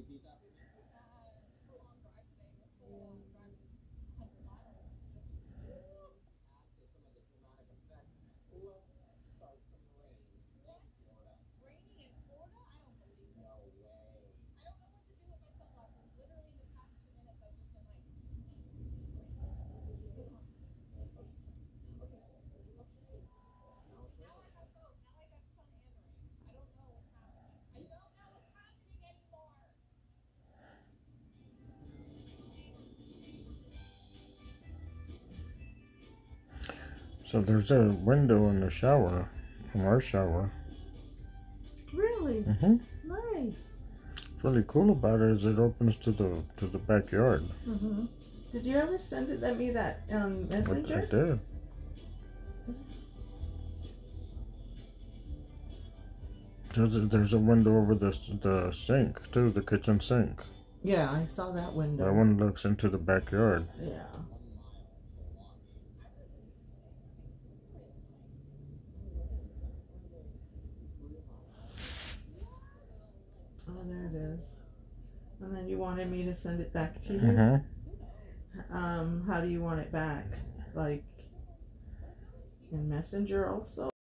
So there's a window in the shower, in our shower. Really? Mm-hmm. Nice. What's really cool about it is it opens to the backyard. Mm-hmm. Did you ever send me that messenger? I did. There's a window over the sink too, the kitchen sink. Yeah, I saw that window. That one looks into the backyard. Yeah. Oh, there it is. And then you wanted me to send it back to you? Mm-hmm. How do you want it back? Like in Messenger also?